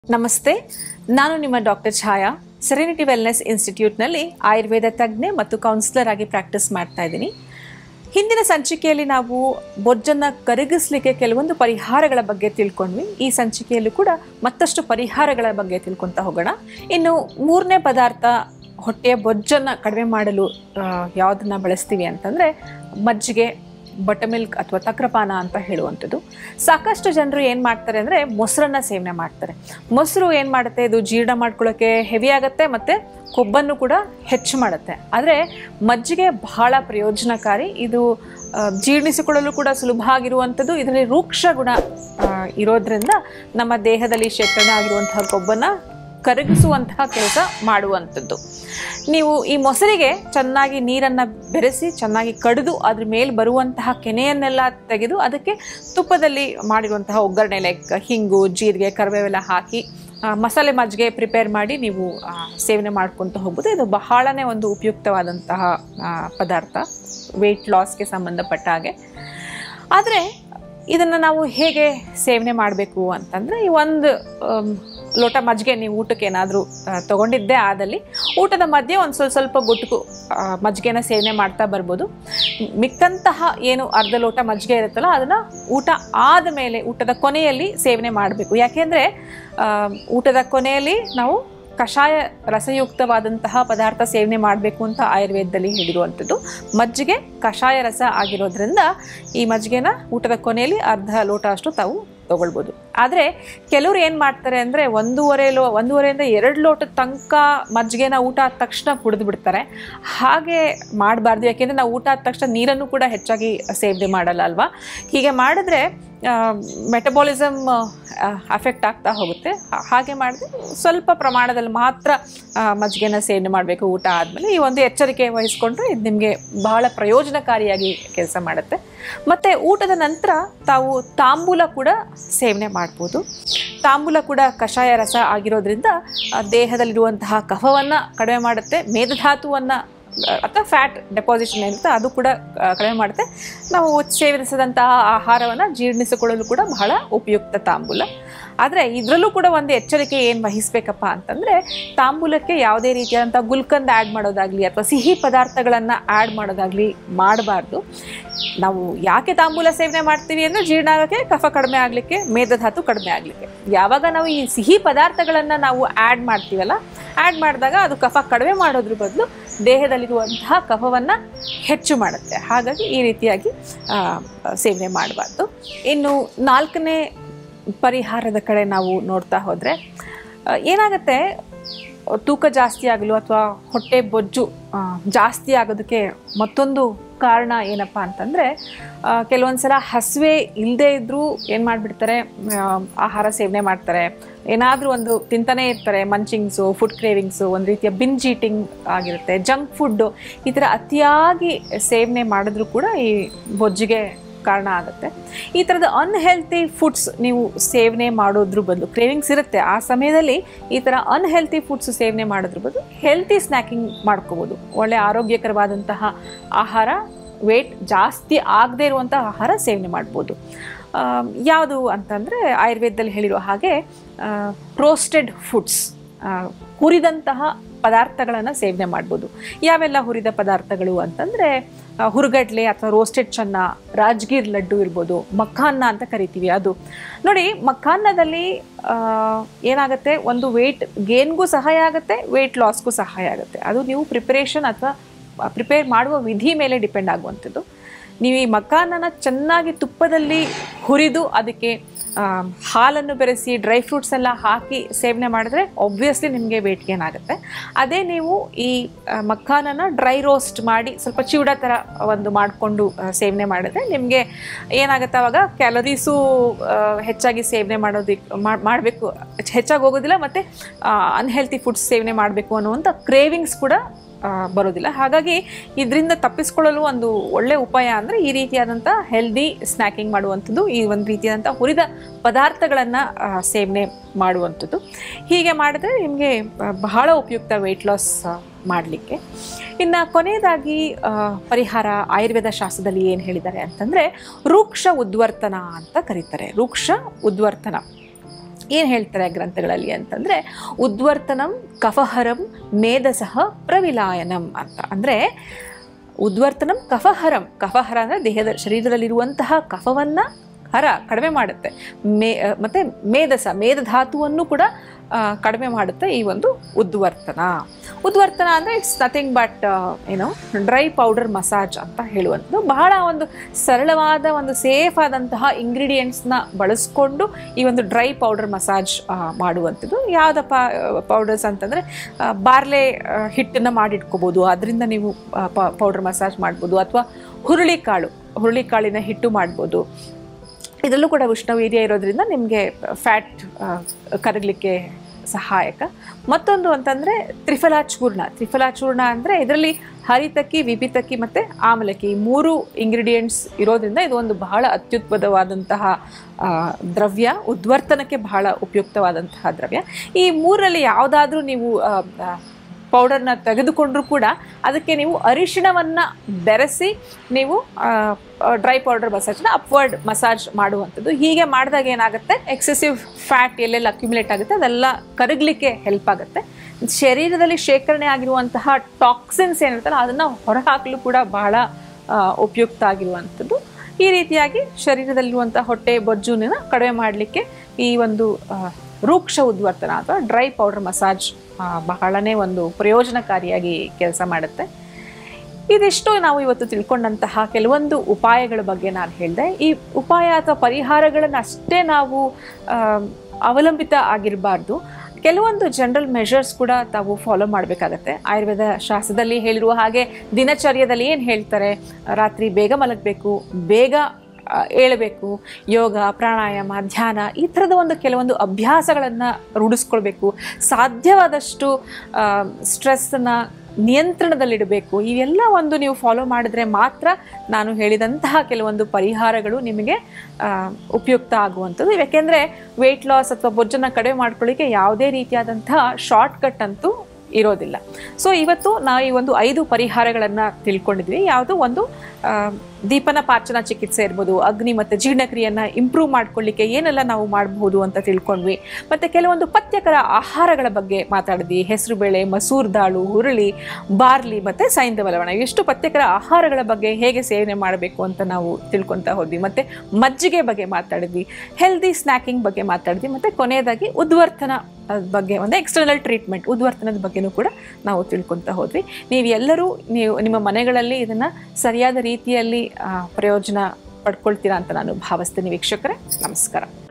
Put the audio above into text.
ನಮಸ್ತೆ, ನಾನು ನಿಮ್ಮ ಡಾಕ್ಟರ್ ಛಾಯಾ. ಸೆರೆನಿಟಿ ವೆಲ್ನೆಸ್ ಇನ್ಸ್ಟಿಟ್ಯೂಟ್ನಲ್ಲಿ ಆಯುರ್ವೇದ ತಜ್ಞೆ ಮತ್ತು ಕೌನ್ಸಿಲರ್ ಆಗಿ ಪ್ರಾಕ್ಟೀಸ್ ಮಾಡ್ತಾ ಇದ್ದೀನಿ. ಹಿಂದಿನ ಸಂಚಿಕೆಯಲ್ಲಿ ನಾವು ಬೊಜ್ಜನ್ನು ಕರಗಿಸಲಿಕ್ಕೆ ಕೆಲವೊಂದು ಪರಿಹಾರಗಳ ಬಗ್ಗೆ ತಿಳ್ಕೊಂಡ್ವಿ. ಈ ಸಂಚಿಕೆಯಲ್ಲೂ ಕೂಡ ಮತ್ತಷ್ಟು ಪರಿಹಾರಗಳ ಬಗ್ಗೆ ತಿಳ್ಕೊತಾ ಹೋಗೋಣ. ಇನ್ನು ಮೂರನೇ ಪದಾರ್ಥ, ಹೊಟ್ಟೆಯ ಬೊಜ್ಜನ್ನು ಕಡಿಮೆ ಮಾಡಲು ಯಾವುದನ್ನು ಬಳಸ್ತೀವಿ ಅಂತಂದರೆ ಮಜ್ಜಿಗೆ, ಬಟರ್ ಮಿಲ್ಕ್ ಅಥವಾ ತಕ್ರಪಾನ ಅಂತ ಹೇಳುವಂಥದ್ದು. ಸಾಕಷ್ಟು ಜನರು ಏನು ಮಾಡ್ತಾರೆ ಅಂದರೆ ಮೊಸರನ್ನು ಸೇವನೆ ಮಾಡ್ತಾರೆ. ಮೊಸರು ಏನು ಮಾಡುತ್ತೆ, ಇದು ಜೀರ್ಣ ಮಾಡ್ಕೊಳ್ಳೋಕ್ಕೆ ಹೆವಿ ಆಗುತ್ತೆ ಮತ್ತು ಕೊಬ್ಬನ್ನು ಕೂಡ ಹೆಚ್ಚು ಮಾಡುತ್ತೆ. ಆದರೆ ಮಜ್ಜಿಗೆ ಬಹಳ ಪ್ರಯೋಜನಕಾರಿ. ಇದು ಜೀರ್ಣಿಸಿಕೊಳ್ಳಲು ಕೂಡ ಸುಲಭ ಆಗಿರುವಂಥದ್ದು. ಇದರಲ್ಲಿ ರೂಕ್ಷ ಗುಣ ಇರೋದ್ರಿಂದ ನಮ್ಮ ದೇಹದಲ್ಲಿ ಶೇಖರಣೆ ಆಗಿರುವಂತಹ ಕೊಬ್ಬನ್ನು ಕರಗಿಸುವಂತಹ ಕೆಲಸ ಮಾಡುವಂಥದ್ದು. ನೀವು ಈ ಮೊಸರಿಗೆ ಚೆನ್ನಾಗಿ ನೀರನ್ನು ಬೆರೆಸಿ ಚೆನ್ನಾಗಿ ಕಡಿದು ಅದ್ರ ಮೇಲೆ ಬರುವಂತಹ ಕೆನೆಯನ್ನೆಲ್ಲ ತೆಗೆದು ಅದಕ್ಕೆ ತುಪ್ಪದಲ್ಲಿ ಮಾಡಿರುವಂತಹ ಒಗ್ಗರಣೆ ಲೈಕ್ ಹಿಂಗು, ಜೀರಿಗೆ, ಕರಿಬೇವೆಲ್ಲ ಹಾಕಿ ಮಸಾಲೆ ಮಜ್ಜಿಗೆ ಪ್ರಿಪೇರ್ ಮಾಡಿ ನೀವು ಸೇವನೆ ಮಾಡ್ಕೊತ ಹೋಗ್ಬೋದು. ಇದು ಬಹಳನೇ ಒಂದು ಉಪಯುಕ್ತವಾದಂತಹ ಪದಾರ್ಥ ವೆಯ್ಟ್ ಲಾಸ್ಗೆ ಸಂಬಂಧಪಟ್ಟ ಹಾಗೆ. ಆದರೆ ಇದನ್ನು ನಾವು ಹೇಗೆ ಸೇವನೆ ಮಾಡಬೇಕು ಅಂತಂದರೆ, ಈ ಒಂದು ಲೋಟ ಮಜ್ಜಿಗೆ ನೀವು ಊಟಕ್ಕೆ ಏನಾದರೂ ತೊಗೊಂಡಿದ್ದೇ ಆದಲ್ಲಿ ಊಟದ ಮಧ್ಯೆ ಒಂದು ಸ್ವಲ್ಪ ಗುಟ್ಕು ಮಜ್ಜಿಗೆನ ಸೇವನೆ ಮಾಡ್ತಾ ಬರ್ಬೋದು. ಮಿಕ್ಕಂತಹ ಏನು ಅರ್ಧ ಲೋಟ ಮಜ್ಜಿಗೆ ಇರುತ್ತಲ್ಲ ಅದನ್ನು ಊಟ ಆದಮೇಲೆ, ಊಟದ ಕೊನೆಯಲ್ಲಿ ಸೇವನೆ ಮಾಡಬೇಕು. ಯಾಕೆಂದರೆ ಊಟದ ಕೊನೆಯಲ್ಲಿ ನಾವು ಕಷಾಯ ರಸಯುಕ್ತವಾದಂತಹ ಪದಾರ್ಥ ಸೇವನೆ ಮಾಡಬೇಕು ಅಂತ ಆಯುರ್ವೇದದಲ್ಲಿ ಹೇಳಿರುವಂಥದ್ದು. ಮಜ್ಜಿಗೆ ಕಷಾಯ ರಸ ಆಗಿರೋದ್ರಿಂದ ಈ ಮಜ್ಜಿಗೆನ ಊಟದ ಕೊನೆಯಲ್ಲಿ ಅರ್ಧ ಲೋಟ ಅಷ್ಟು ತಾವು ತಗೊಳ್ಬೋದು. ಆದರೆ ಕೆಲವರು ಏನು ಮಾಡ್ತಾರೆ ಅಂದರೆ ಒಂದೂವರೆಯಿಂದ 2 ಲೋಟದ ತನಕ ಮಜ್ಜಿಗೆನ ಊಟ ಆದ ತಕ್ಷಣ ಕುಡಿದು ಬಿಡ್ತಾರೆ. ಹಾಗೆ ಮಾಡಬಾರ್ದು. ಯಾಕೆಂದರೆ ನಾವು ಊಟ ಆದ ತಕ್ಷಣ ನೀರನ್ನು ಕೂಡ ಹೆಚ್ಚಾಗಿ ಸೇವನೆ ಮಾಡಲ್ಲ ಅಲ್ವಾ. ಹೀಗೆ ಮಾಡಿದ್ರೆ ಮೆಟಬಾಲಿಸಮ್ ಅಫೆಕ್ಟ್ ಆಗ್ತಾ ಹೋಗುತ್ತೆ. ಹಾಗೆ ಮಾಡಿದ್ರೆ ಸ್ವಲ್ಪ ಪ್ರಮಾಣದಲ್ಲಿ ಮಾತ್ರ ಮಜ್ಜಿಗೆನ ಸೇವನೆ ಮಾಡಬೇಕು ಊಟ ಆದಮೇಲೆ. ಈ ಒಂದು ಎಚ್ಚರಿಕೆ ವಹಿಸ್ಕೊಂಡ್ರೆ ಇದು ನಿಮಗೆ ಬಹಳ ಪ್ರಯೋಜನಕಾರಿಯಾಗಿ ಕೆಲಸ ಮಾಡುತ್ತೆ. ಮತ್ತು ಊಟದ ನಂತರ ತಾವು ತಾಂಬೂಲ ಕೂಡ ಸೇವನೆ ಮಾಡ್ಬೋದು. ತಾಂಬೂಲ ಕೂಡ ಕಷಾಯ ರಸ ಆಗಿರೋದ್ರಿಂದ ದೇಹದಲ್ಲಿರುವಂತಹ ಕಫವನ್ನು ಕಡಿಮೆ ಮಾಡುತ್ತೆ. ಮೇದಧಾತುವನ್ನು ಅಥವಾ ಫ್ಯಾಟ್ ಡೆಪಾಸಿಷನ್ ಏನಿರುತ್ತೆ ಅದು ಕೂಡ ಕಡಿಮೆ ಮಾಡುತ್ತೆ. ನಾವು ಸೇವಿಸಿದಂತಹ ಆಹಾರವನ್ನು ಜೀರ್ಣಿಸಿಕೊಳ್ಳಲು ಕೂಡ ಬಹಳ ಉಪಯುಕ್ತ ತಾಂಬೂಲ. ಆದರೆ ಇದರಲ್ಲೂ ಕೂಡ ಒಂದು ಎಚ್ಚರಿಕೆ ಏನು ವಹಿಸಬೇಕಪ್ಪ ಅಂತಂದರೆ, ತಾಂಬೂಲಕ್ಕೆ ಯಾವುದೇ ರೀತಿಯಾದಂಥ ಗುಲ್ಕಂದ ಆ್ಯಡ್ ಮಾಡೋದಾಗಲಿ ಅಥವಾ ಸಿಹಿ ಪದಾರ್ಥಗಳನ್ನು ಆ್ಯಡ್ ಮಾಡೋದಾಗಲಿ ಮಾಡಬಾರ್ದು. ನಾವು ಯಾಕೆ ತಾಂಬೂಲ ಸೇವನೆ ಮಾಡ್ತೀವಿ ಅಂದರೆ ಜೀರ್ಣ ಆಗೋಕ್ಕೆ, ಕಫ ಕಡಿಮೆ ಆಗಲಿಕ್ಕೆ, ಮೇದಧಾತು ಕಡಿಮೆ ಆಗಲಿಕ್ಕೆ. ಯಾವಾಗ ನಾವು ಈ ಸಿಹಿ ಪದಾರ್ಥಗಳನ್ನು ನಾವು ಆ್ಯಡ್ ಮಾಡ್ತೀವಲ್ಲ, ಆ್ಯಡ್ ಮಾಡಿದಾಗ ಅದು ಕಫ ಕಡಿಮೆ ಮಾಡೋದ್ರ ಬದಲು ದೇಹದಲ್ಲಿರುವಂತಹ ಕಫವನ್ನು ಹೆಚ್ಚು ಮಾಡುತ್ತೆ. ಹಾಗಾಗಿ ಈ ರೀತಿಯಾಗಿ ಸೇವನೆ ಮಾಡಬಾರ್ದು. ಇನ್ನು 4ನೇ ಪರಿಹಾರದ ಕಡೆ ನಾವು ನೋಡ್ತಾ ಹೋದರೆ ಏನಾಗುತ್ತೆ, ತೂಕ ಜಾಸ್ತಿ ಆಗಲು ಅಥವಾ ಹೊಟ್ಟೆ ಬೊಜ್ಜು ಜಾಸ್ತಿ ಆಗೋದಕ್ಕೆ ಮತ್ತೊಂದು ಕಾರಣ ಏನಪ್ಪ ಅಂತಂದರೆ, ಕೆಲವೊಂದು ಸಲ ಹಸಿವೆ ಇಲ್ಲದೇ ಇದ್ದರೂ ಏನು ಮಾಡಿಬಿಡ್ತಾರೆ, ಆಹಾರ ಸೇವನೆ ಮಾಡ್ತಾರೆ. ಏನಾದರೂ ಒಂದು ತಿಂತಾನೇ ಇರ್ತಾರೆ. ಮಂಚಿಂಗ್ಸು, ಫುಡ್ ಕ್ರೇವಿಂಗ್ಸು, ಒಂದು ರೀತಿಯ ಬಿಂಜ್ ಈಟಿಂಗ್ ಆಗಿರುತ್ತೆ. ಜಂಕ್ ಫುಡ್ಡು ಈ ಥರ ಅತಿಯಾಗಿ ಸೇವನೆ ಮಾಡಿದ್ರೂ ಕೂಡ ಈ ಬೊಜ್ಜಿಗೆ ಕಾರಣ ಆಗುತ್ತೆ. ಈ ಥರದ ಅನ್ಹೆಲ್ತಿ ಫುಡ್ಸ್ ನೀವು ಸೇವನೆ ಮಾಡೋದ್ರ ಬದಲು, ಕ್ರೇವಿಂಗ್ಸ್ ಇರುತ್ತೆ ಆ ಸಮಯದಲ್ಲಿ, ಈ ಥರ ಅನ್ಹೆಲ್ತಿ ಫುಡ್ಸ್ ಸೇವನೆ ಮಾಡೋದ್ರ ಬದಲು ಹೆಲ್ತಿ ಸ್ನ್ಯಾಕಿಂಗ್ ಮಾಡ್ಕೋಬೋದು. ಒಳ್ಳೆ ಆರೋಗ್ಯಕರವಾದಂತಹ ಆಹಾರ, ವೇಟ್ ಜಾಸ್ತಿ ಆಗದೇ ಇರುವಂಥ ಆಹಾರ ಸೇವನೆ ಮಾಡ್ಬೋದು. ಯಾವುದು ಅಂತಂದರೆ ಆಯುರ್ವೇದದಲ್ಲಿ ಹೇಳಿರೋ ಹಾಗೆ ರೋಸ್ಟೆಡ್ ಫುಡ್ಸ್, ಹುರಿದಂತಹ ಪದಾರ್ಥಗಳನ್ನು ಸೇವನೆ ಮಾಡ್ಬೋದು. ಯಾವೆಲ್ಲ ಹುರಿದ ಪದಾರ್ಥಗಳು ಅಂತಂದರೆ ಹುರುಗಡ್ಲೆ ಅಥವಾ ರೋಸ್ಟೆಡ್ ಚೆನ್ನ, ರಾಜ್ಗೀರ್ ಲಡ್ಡು ಇರ್ಬೋದು, ಮಖಾನ್ನ ಅಂತ ಕರಿತೀವಿ ಅದು. ನೋಡಿ, ಮಖಾನ್ನದಲ್ಲಿ ಏನಾಗುತ್ತೆ, ಒಂದು ವೆಯ್ಟ್ ಗೇನ್ಗೂ ಸಹಾಯ ಆಗುತ್ತೆ, ವೆಯ್ಟ್ ಲಾಸ್ಗೂ ಸಹಾಯ ಆಗುತ್ತೆ. ಅದು ನೀವು ಪ್ರಿಪರೇಷನ್ ಅಥವಾ ಪ್ರಿಪೇರ್ ಮಾಡುವ ವಿಧಿ ಮೇಲೆ ಡಿಪೆಂಡ್ ಆಗುವಂಥದ್ದು. ನೀವು ಈ ಮಖಾನನ ಚೆನ್ನಾಗಿ ತುಪ್ಪದಲ್ಲಿ ಹುರಿದು ಅದಕ್ಕೆ ಹಾಲನ್ನು ಬೆರೆಸಿ ಡ್ರೈ ಫ್ರೂಟ್ಸ್ ಎಲ್ಲ ಹಾಕಿ ಸೇವನೆ ಮಾಡಿದ್ರೆ ಆಬ್ವಿಯಸ್ಲಿ ನಿಮಗೆ ವೆಯ್ಟ್ ಗೇನ್ ಆಗುತ್ತೆ. ಅದೇ ನೀವು ಈ ಮಖಾನನ ಡ್ರೈ ರೋಸ್ಟ್ ಮಾಡಿ ಸ್ವಲ್ಪ ಚಿವಡ ಥರ ಒಂದು ಮಾಡಿಕೊಂಡು ಸೇವನೆ ಮಾಡಿದ್ರೆ ನಿಮಗೆ ಏನಾಗುತ್ತೆ, ಆವಾಗ ಕ್ಯಾಲರೀಸು ಹೆಚ್ಚಾಗಿ ಸೇವನೆ ಮಾಡಬೇಕು ಹೆಚ್ಚಾಗಿ ಹೋಗೋದಿಲ್ಲ, ಮತ್ತು ಅನ್ಹೆಲ್ತಿ ಫುಡ್ಸ್ ಸೇವನೆ ಮಾಡಬೇಕು ಅನ್ನುವಂಥ ಕ್ರೇವಿಂಗ್ಸ್ ಕೂಡ ಬರೋದಿಲ್ಲ. ಹಾಗಾಗಿ ಇದರಿಂದ ತಪ್ಪಿಸ್ಕೊಳ್ಳಲು ಒಂದು ಒಳ್ಳೆ ಉಪಾಯ ಅಂದರೆ ಈ ರೀತಿಯಾದಂಥ ಹೆಲ್ದಿ ಸ್ನ್ಯಾಕಿಂಗ್ ಮಾಡುವಂಥದ್ದು, ಈ ಒಂದು ರೀತಿಯಾದಂಥ ಹುರಿದ ಪದಾರ್ಥಗಳನ್ನು ಸೇವನೆ ಮಾಡುವಂಥದ್ದು. ಹೀಗೆ ಮಾಡಿದ್ರೆ ನಿಮಗೆ ಬಹಳ ಉಪಯುಕ್ತ ವೆಯ್ಟ್ ಲಾಸ್ ಮಾಡಲಿಕ್ಕೆ. ಇನ್ನು ಕೊನೆಯದಾಗಿ ಪರಿಹಾರ ಆಯುರ್ವೇದ ಶಾಸ್ತ್ರದಲ್ಲಿ ಏನು ಹೇಳಿದ್ದಾರೆ ಅಂತಂದರೆ, ರೂಕ್ಷ ಉದ್ವರ್ತನ ಅಂತ ಕರೀತಾರೆ. ರೂಕ್ಷ ಉದ್ವರ್ತನ ಏನು ಹೇಳ್ತಾರೆ ಗ್ರಂಥಗಳಲ್ಲಿ ಅಂತಂದರೆ, ಉದ್ವರ್ತನಂ ಕಫಹರಂ ಮೇಧಸಃ ಪ್ರವಿಲಾಯನಂ ಅಂತ. ಅಂದರೆ ಉದ್ವರ್ತನಂ ಕಫಹರಂ, ಕಫಹರ ಅಂದರೆ ದೇಹದ ಶರೀರದಲ್ಲಿರುವಂತಹ ಕಫವನ್ನು ಕಡಿಮೆ ಮಾಡುತ್ತೆ. ಮತ್ತು ಮೇಧಧಾತುವನ್ನು ಕೂಡ ಕಡಿಮೆ ಮಾಡುತ್ತೆ ಈ ಒಂದು ಉದ್ವರ್ತನ. ಉದ್ವರ್ತನ ಅಂದರೆ it's nothing but dry powder massage ಅಂತ ಹೇಳುವಂಥದ್ದು. ಬಹಳ ಒಂದು ಸರಳವಾದ ಒಂದು ಸೇಫ್ ಆದಂತಹ ಇಂಗ್ರೀಡಿಯೆಂಟ್ಸ್ನ ಬಳಸ್ಕೊಂಡು ಈ ಒಂದು ಡ್ರೈ ಪೌಡರ್ ಮಸಾಜ್ ಮಾಡುವಂಥದ್ದು. ಯಾವುದಪ್ಪ ಪೌಡರ್ಸ್ ಅಂತಂದರೆ, ಬಾರ್ಲೆ ಹಿಟ್ಟನ್ನು ಮಾಡಿಟ್ಕೋಬೋದು, ಅದರಿಂದ ನೀವು ಪೌಡರ್ ಮಸಾಜ್ ಮಾಡ್ಬೋದು. ಅಥವಾ ಹುರುಳಿಕಾಳಿನ ಹಿಟ್ಟು ಮಾಡ್ಬೋದು. ಇದರಲ್ಲೂ ಕೂಡ ಉಷ್ಣವೀರ್ಯ ಇರೋದ್ರಿಂದ ನಿಮಗೆ ಫ್ಯಾಟ್ ಕರಗಲಿಕ್ಕೆ ಸಹಾಯಕ. ಮತ್ತೊಂದು ಅಂತಂದರೆ ತ್ರಿಫಲಾ ಚೂರ್ಣ ಅಂದರೆ ಇದರಲ್ಲಿ ಹರಿತಕ್ಕಿ, ವಿಪಿತಕ್ಕಿ ಮತ್ತು ಆಮಲಕ್ಕಿ ಈ 3 ಇಂಗ್ರೀಡಿಯೆಂಟ್ಸ್ ಇರೋದ್ರಿಂದ ಇದು ಒಂದು ಬಹಳ ಅತ್ಯುತ್ಪದವಾದಂತಹ ದ್ರವ್ಯ, ಉದ್ವರ್ತನಕ್ಕೆ ಬಹಳ ಉಪಯುಕ್ತವಾದಂತಹ ದ್ರವ್ಯ. ಈ 3ರಲ್ಲಿ ಯಾವುದಾದ್ರೂ ನೀವು ಪೌಡರ್ನ ತೆಗೆದುಕೊಂಡ್ರೂ ಕೂಡ ಅದಕ್ಕೆ ನೀವು ಅರಿಶಿಣವನ್ನು ಬೆರೆಸಿ ನೀವು ಡ್ರೈ ಪೌಡರ್ ಮಸಾಜ್ನ ಅಪ್ವರ್ಡ್ ಮಸಾಜ್ ಮಾಡುವಂಥದ್ದು. ಹೀಗೆ ಮಾಡಿದಾಗ ಏನಾಗುತ್ತೆ, ಎಕ್ಸೆಸಿವ್ ಫ್ಯಾಟ್ ಎಲ್ಲೆಲ್ಲ ಅಕ್ಯುಮುಲೇಟ್ ಆಗುತ್ತೆ ಅದೆಲ್ಲ ಕರಗಲಿಕ್ಕೆ ಹೆಲ್ಪ್ ಆಗುತ್ತೆ. ಶರೀರದಲ್ಲಿ ಶೇಖರಣೆ ಆಗಿರುವಂತಹ ಟಾಕ್ಸಿನ್ಸ್ ಏನಿರುತ್ತಲ್ಲ ಅದನ್ನು ಹೊರಹಾಕಲು ಕೂಡ ಬಹಳ ಉಪಯುಕ್ತ ಆಗಿರುವಂಥದ್ದು. ಈ ರೀತಿಯಾಗಿ ಶರೀರದಲ್ಲಿರುವಂಥ ಹೊಟ್ಟೆ ಬೊಜ್ಜುನ ಕಡಿಮೆ ಮಾಡಲಿಕ್ಕೆ ಈ ಒಂದು ರೂಕ್ಷ ಉದ್ವರ್ತನ ಅಥವಾ ಡ್ರೈ ಪೌಡರ್ ಮಸಾಜ್ ಬಹಳನೇ ಒಂದು ಪ್ರಯೋಜನಕಾರಿಯಾಗಿ ಕೆಲಸ ಮಾಡುತ್ತೆ. ಇದಿಷ್ಟು ನಾವು ಇವತ್ತು ತಿಳ್ಕೊಂಡಂತಹ ಕೆಲವೊಂದು ಉಪಾಯಗಳ ಬಗ್ಗೆ ನಾನು ಹೇಳಿದೆ. ಈ ಉಪಾಯ ಅಥವಾ ಪರಿಹಾರಗಳನ್ನು ಅಷ್ಟೇ ನಾವು ಅವಲಂಬಿತ ಆಗಿರಬಾರ್ದು. ಕೆಲವೊಂದು ಜನರಲ್ ಮೆಷರ್ಸ್ ಕೂಡ ತಾವು ಫಾಲೋ ಮಾಡಬೇಕಾಗತ್ತೆ. ಆಯುರ್ವೇದ ಶಾಸ್ತ್ರದಲ್ಲಿ ಹೇಳಿರುವ ಹಾಗೆ ದಿನಚರ್ಯದಲ್ಲಿ ಏನು ಹೇಳ್ತಾರೆ, ರಾತ್ರಿ ಬೇಗ ಮಲಗಬೇಕು, ಬೇಗ ಏಳಬೇಕು, ಯೋಗ, ಪ್ರಾಣಾಯಾಮ, ಧ್ಯಾನ ಈ ಥರದ ಕೆಲವೊಂದು ಅಭ್ಯಾಸಗಳನ್ನು ರೂಢಿಸ್ಕೊಳ್ಬೇಕು. ಸಾಧ್ಯವಾದಷ್ಟು ಸ್ಟ್ರೆಸ್ಸನ್ನು ನಿಯಂತ್ರಣದಲ್ಲಿಡಬೇಕು. ಇವೆಲ್ಲ ನೀವು ಫಾಲೋ ಮಾಡಿದ್ರೆ ಮಾತ್ರ ನಾನು ಹೇಳಿದಂತಹ ಕೆಲವೊಂದು ಪರಿಹಾರಗಳು ನಿಮಗೆ ಉಪಯುಕ್ತ ಆಗುವಂಥದ್ದು. ಯಾಕೆಂದರೆ ವೆಯ್ಟ್ ಲಾಸ್ ಅಥವಾ ಬೊಜ್ಜನ್ನು ಕಡಿಮೆ ಮಾಡ್ಕೊಳ್ಳಿಕ್ಕೆ ಯಾವುದೇ ರೀತಿಯಾದಂತಹ ಶಾರ್ಟ್ಕಟ್ ಅಂತೂ ಇರೋದಿಲ್ಲ. ಸೊ ಇವತ್ತು ನಾವು ಈ ಒಂದು 5 ಪರಿಹಾರಗಳನ್ನು ತಿಳ್ಕೊಂಡಿದ್ವಿ. ಯಾವುದು ಒಂದು ದೀಪನ ಪಾಚನ ಚಿಕಿತ್ಸೆ ಇರ್ಬೋದು, ಅಗ್ನಿ ಮತ್ತು ಜೀರ್ಣಕ್ರಿಯೆಯನ್ನು ಇಂಪ್ರೂವ್ ಮಾಡ್ಕೊಳ್ಳಿಕ್ಕೆ ಏನೆಲ್ಲ ನಾವು ಮಾಡಬಹುದು ಅಂತ ತಿಳ್ಕೊಂಡ್ವಿ. ಮತ್ತು ಕೆಲವೊಂದು ಪಥ್ಯಕರ ಆಹಾರಗಳ ಬಗ್ಗೆ ಮಾತಾಡಿದ್ವಿ. ಹೆಸರುಬೇಳೆ, ಮಸೂರ್ ದಾಳು, ಹುರುಳಿ, ಬಾರ್ಲಿ ಮತ್ತು ಸೈಂಧವ ಲವಣ ಇಷ್ಟು ಪಥ್ಯಕರ ಆಹಾರಗಳ ಬಗ್ಗೆ ಹೇಗೆ ಸೇವನೆ ಮಾಡಬೇಕು ಅಂತ ನಾವು ತಿಳ್ಕೊತಾ ಹೋದ್ವಿ. ಮತ್ತು ಮಜ್ಜಿಗೆ ಬಗ್ಗೆ ಮಾತಾಡಿದ್ವಿ, ಹೆಲ್ದಿ ಸ್ನ್ಯಾಕಿಂಗ್ ಬಗ್ಗೆ ಮಾತಾಡಿದ್ವಿ, ಮತ್ತು ಕೊನೆಯದಾಗಿ ಉದ್ವರ್ತನ ಬಗ್ಗೆ ಒಂದು ಎಕ್ಸ್ಟರ್ನಲ್ ಟ್ರೀಟ್ಮೆಂಟ್ ಉದ್ವರ್ತನದ ಬಗ್ಗೆನೂ ಕೂಡ ನಾವು ತಿಳ್ಕೊತಾ ಹೋದ್ವಿ. ನೀವು ನಿಮ್ಮ ಮನೆಗಳಲ್ಲಿ ಇದನ್ನು ಸರಿಯಾದ ರೀತಿಯಲ್ಲಿ ಪ್ರಯೋಜನ ಪಡ್ಕೊಳ್ತೀರಾ ಅಂತ ನಾನು ಭಾವಿಸ್ತೀನಿ. ವೀಕ್ಷಕರೇ, ನಮಸ್ಕಾರ.